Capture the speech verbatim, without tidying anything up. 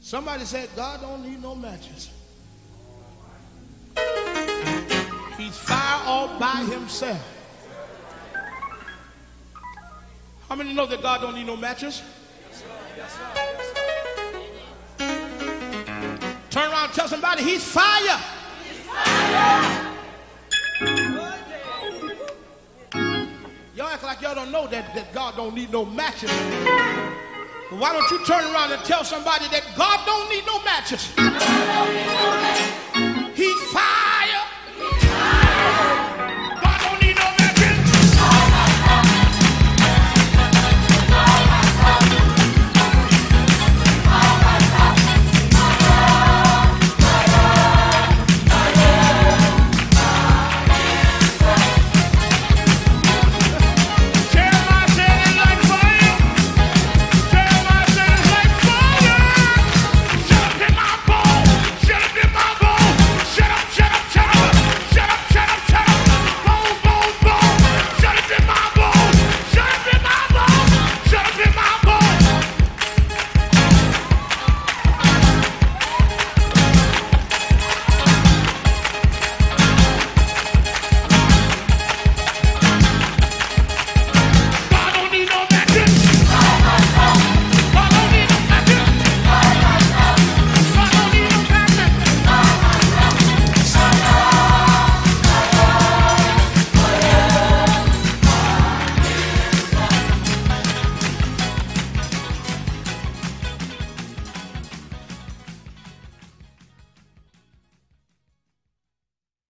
Somebody said God don't need no matches. He's fire all by himself. How many know that God don't need no matches? Yes, sir. Yes, sir. Yes, sir. Turn around and tell somebody he's fire. He's fire. Y'all act like y'all don't know that, that God don't need no matches. Well, why don't you turn around and tell somebody that God don't need no matches? He's fire.